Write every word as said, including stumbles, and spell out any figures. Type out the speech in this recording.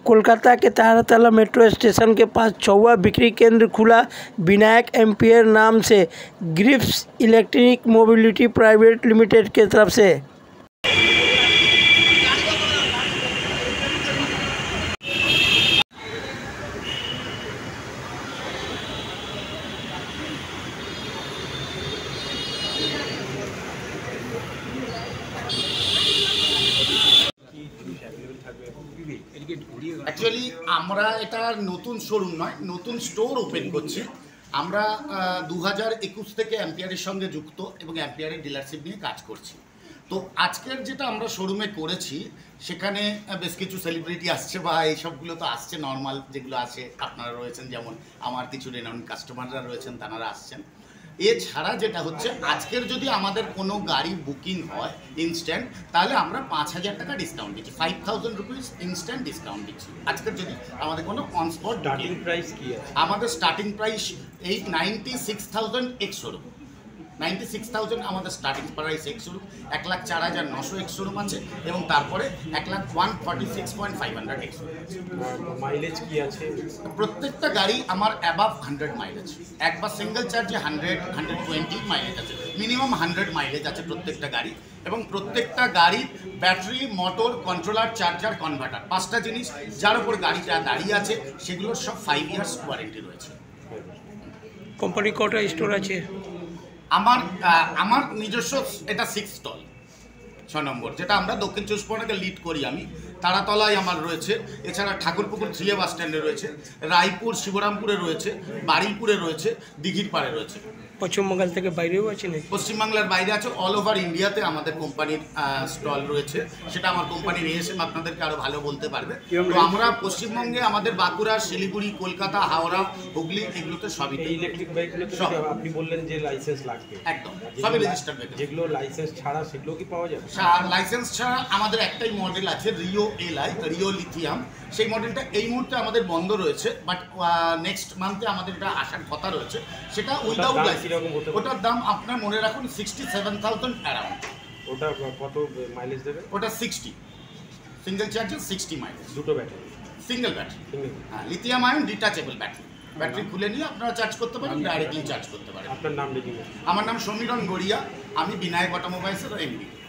कोलकाता के Taratala metro station के पास चौवा बिक्री केंद्र खुला। विनायक एम्पियर नाम से Greaves electric mobility private limited के तरफ से। অ্যাকচুয়ালি আমরা এটা নতুন শোরুম নয়, নতুন স্টোর ওপেন করছি। আমরা দু হাজার একুশ থেকে অ্যাম্পিয়ারের সঙ্গে যুক্ত এবং অ্যাম্পিয়ারের ডিলারশিপ নিয়ে কাজ করছি। তো আজকের যেটা আমরা শোরুমে করেছি সেখানে বেশ কিছু সেলিব্রিটি আসছে বা এইসবগুলো তো আসছে, নর্মাল যেগুলো আসে আপনারা রয়েছেন, যেমন আমার কিছু রেনাউন্ড কাস্টমাররা রয়েছেন, তারা আসছেন। এছাড়া যেটা হচ্ছে আজকের যদি আমাদের কোনো গাড়ি বুকিং হয় ইনস্ট্যান্ট, তাহলে আমরা পাঁচ হাজার টাকা ডিসকাউন্ট দিচ্ছি, five thousand rupees instant discount দিচ্ছি আজকের যদি আমাদের কোনো অন স্পট। স্টার্টিং প্রাইস কি আছে? আমাদের starting price eight ninety six thousand ex showroom, ninety six thousand আমাদের স্টার্টিং প্রাইস এক্স শোরুম। এক লাখ চার হাজার নশো এক্স শোরুম আছে এবং তারপরে এক lakh one forty six point five hundred ex showroom আছে। মাইলেজ কি আছে? প্রত্যেকটা গাড়ি আমার অ্যাবাভ হান্ড্রেড মাইলেজ, একবার সিঙ্গেল চার্জে হান্ড্রেড হান্ড্রেড টোয়েন্টি মাইলেজ আছে, মিনিমাম হান্ড্রেড মাইলেজ আছে প্রত্যেকটা গাড়ি। এবং প্রত্যেকটা গাড়ির battery, motor, controller, charger, converter, পাঁচটা জিনিস যার উপর গাড়িটা দাঁড়িয়ে আছে সেগুলোর সব ফাইভ ইয়ার্স ওয়ারেন্টি রয়েছে। কোম্পানি কটা স্টোর আছে? আমার আমার নিজস্ব এটা সিক্স স্টল, ছ নম্বর, যেটা আমরা দক্ষিণ চব্বিশ পরগনাকে লিড করি আমি। তারাতলায় আমার রয়েছে, এছাড়া ঠাকুরপুকুর থ্রি বাস স্ট্যান্ডে রয়েছে, রায়পুর শিবরামপুরে রয়েছে, বারুইপুরে রয়েছে, দিঘির পাড়ে রয়েছে। পশ্চিমবঙ্গ থেকে বাইরেও আছে নাকি? পশ্চিমবাংলার বাইরে আছে, অল ওভার ইন্ডিয়াতে আমাদের কোম্পানির স্টল রয়েছে। সেটা আমার কোম্পানির এসএম আপনাদেরকে আরও ভালো বলতে পারবে। তো আমরা পশ্চিমবঙ্গে আমাদের বাঁকুড়া, শিলিগুড়ি, কলকাতা, হাওড়া, হুগলি, এগুলোতে সবই। ইলেকট্রিক বাইকগুলো আপনি বললেন যে লাইসেন্স লাগবে, একদম সবই রেজিস্টার্ড বাইক। যেগুলো লাইসেন্স ছাড়া সেগুলো কি পাওয়া যাবে? লাইসেন্স ছাড়া আমাদের একটাই মডেল আছে, রিও এলআই, রিও লিথিয়াম। সেই মডেলটা এই মুহূর্তে আমাদের বন্ধ রয়েছে, বাট নেক্সট মান্থে আমাদের এটা আসার কথা রয়েছে। সেটা উইদাউট লাইসেন্স। ওটার দাম আপনার মনে রাখুন সিক্সটি সেভেন থাউজেন্ড অ্যারাউন্ড। ওটা কত মাইলেজ দেবে? ওটা সিক্সটি, সিঙ্গেল চার্জে সিক্সটি মাইলেজ। দুটো ব্যাটারি? সিঙ্গেল ব্যাটারি, হ্যাঁ, lithium ion detachable battery. Battery খুলে নিয়ে আপনারা চার্জ করতে পারেন, ডাইরেক্টলি চার্জ করতে পারেন। আপনার নাম লিখে? আমার নাম সমীরণ গড়িয়া, আমি বিনায়ক অটোমোবাইলসের এমডি।